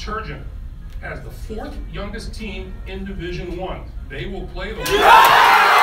Turgeon has the 4th youngest team in Division I. They will play the